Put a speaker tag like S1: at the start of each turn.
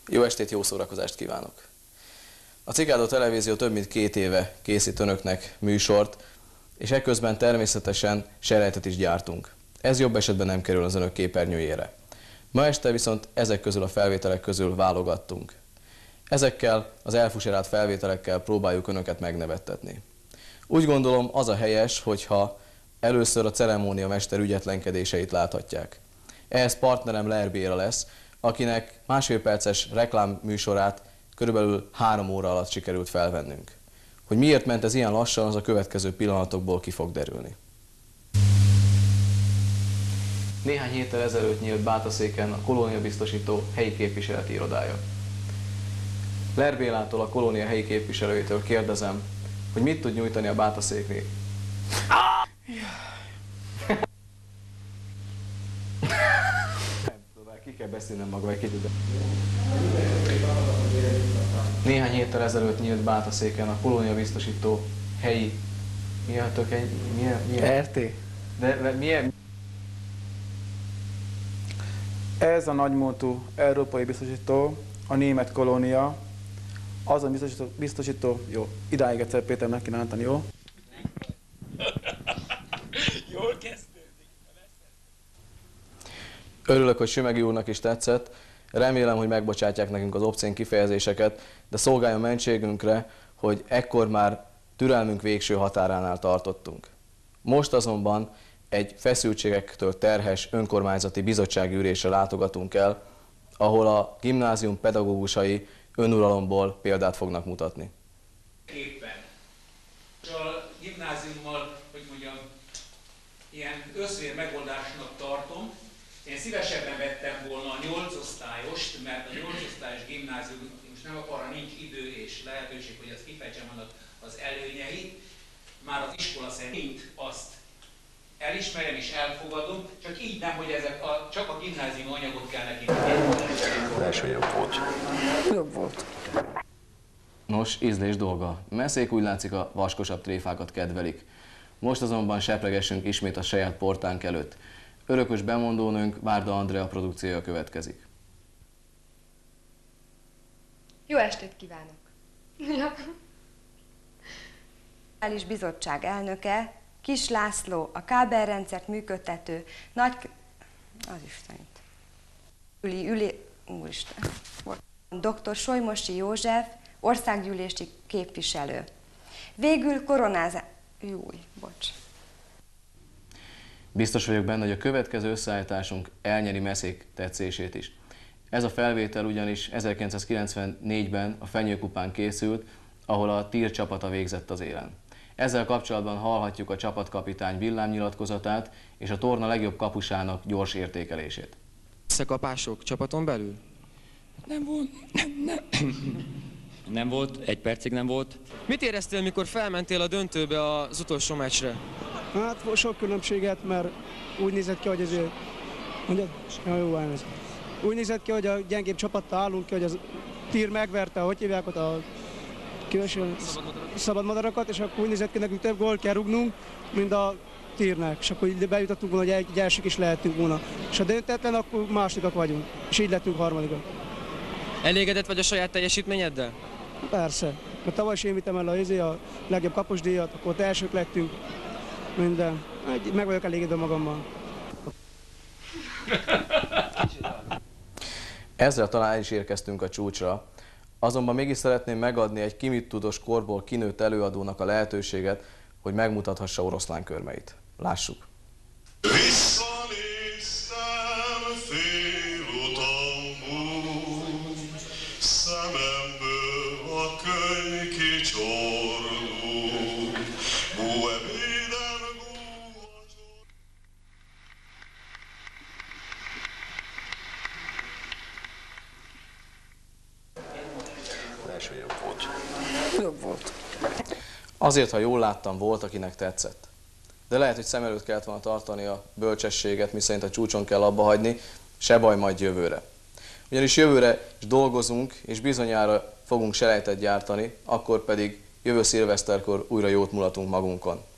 S1: Jó estét, jó szórakozást kívánok! A Cicádó Televízió több mint 2 éve készít önöknek műsort, és eközben természetesen selejtet is gyártunk. Ez jobb esetben nem kerül az önök képernyőjére. Ma este viszont ezek közül a felvételek közül válogattunk. Ezekkel az elfuserált felvételekkel próbáljuk önöket megnevettetni. Úgy gondolom, az a helyes, hogyha először a ceremóniamester ügyetlenkedéseit láthatják. Ehhez partnerem Ler Béla lesz, akinek 1,5 perces reklámműsorát körülbelül 3 óra alatt sikerült felvennünk. Hogy miért ment ez ilyen lassan, az a következő pillanatokból ki fog derülni. Néhány héttel ezelőtt nyílt Bátaszéken a kolóniabiztosító helyi képviseleti irodája. Ler Bélától, a kolónia helyi képviselőjétől kérdezem, hogy mit tud nyújtani a Bátaszéknél. Ki kell beszélnem maga egy kicsit. Néhány héttel ezelőtt nyílt Bátaszéken a kolóniabiztosító helyi... Milyen?
S2: RT.
S1: De milyen?
S2: Ez a nagymúltú európai biztosító, a német kolónia, az a biztosító, jó, idáig egyszer Péternek kéne állítani, jó?
S3: Jól kezdődik.
S1: Örülök, hogy Sümegi úrnak is tetszett. Remélem, hogy megbocsátják nekünk az obszén kifejezéseket, de szolgáljon mentségünkre, hogy ekkor már türelmünk végső határánál tartottunk. Most azonban egy feszültségektől terhes önkormányzati bizottsági ülésre látogatunk el, ahol a gimnázium pedagógusai önuralomból példát fognak mutatni.
S3: Éppen. A gimnáziummal, hogy mondjam, ilyen összvér megoldásnak tartom. Én szívesebben vettem volna a 8 osztályost, mert a 8 osztályos gimnázium most nem arra nincs idő és lehetőség, hogy azt kifejtsem annak az előnyeit. Már az iskola szerint azt elismerem és elfogadom, csak így nem, hogy csak a gimnázium anyagot kell neki.
S4: Az első jobb volt.
S2: Jobb volt.
S1: Nos, ízlés dolga. Messzék úgy látszik a vaskosabb tréfákat kedvelik. Most azonban sepregessünk ismét a saját portánk előtt. Örökös bemondónőnk Várda Andrea produkciója következik.
S5: Jó estét kívánok!
S6: A bizottság elnöke, Kis László, a kábelrendszert működtető, az Istenit. Úristen. Dr. Solymosi József, országgyűlési képviselő. Végül
S1: Biztos vagyok benne, hogy a következő összeállításunk elnyeri Messzék tetszését is. Ez a felvétel ugyanis 1994-ben a Fenyőkupán készült, ahol a TIR csapata végzett az élen. Ezzel kapcsolatban hallhatjuk a csapatkapitány villámnyilatkozatát és a torna legjobb kapusának gyors értékelését.
S7: Összekapások csapaton belül?
S8: Nem volt. Nem volt, 1 percig nem volt.
S7: Mit éreztél, mikor felmentél a döntőbe az utolsó meccsre?
S9: Hát sok különbséget, mert úgy nézett ki, hogy ezért... Úgy nézett ki, hogy a gyengébb csapattal állunk ki, hogy az TIR megverte, hogy hívják ott a szabadmadarakat, és akkor úgy nézett ki, nekünk több gólt kell rúgnunk, mint a TIR-nek, és akkor így bejutottunk volna, hogy egy elsők is lehetünk volna. És ha döntetlen, akkor másodikak vagyunk, és így lettünk harmadikak.
S7: Elégedett vagy a saját teljesítményeddel?
S9: Persze, mert tavaly is én vittem el a legjobb kaposdíjat, akkor ott elsők lettünk, minden. Meg vagyok elégedve magammal.
S1: Ezzel talán el is érkeztünk a csúcsra, azonban mégis szeretném megadni egy kimittudos korból kinőtt előadónak a lehetőséget, hogy megmutathassa oroszlán körmeit. Lássuk!
S4: Visszanéztem félutamból, szememből a könyv kicsorgó, buebéden gúvacsor. Az első jobb volt.
S2: Jobb volt.
S1: Azért, ha jól láttam, volt, akinek tetszett. De lehet, hogy szem előtt kellett volna tartani a bölcsességet, miszerint a csúcson kell abba hagyni, se baj, majd jövőre. Ugyanis jövőre is dolgozunk, és bizonyára fogunk selejtet gyártani, akkor pedig jövő szilveszterkor újra jót mulatunk magunkon.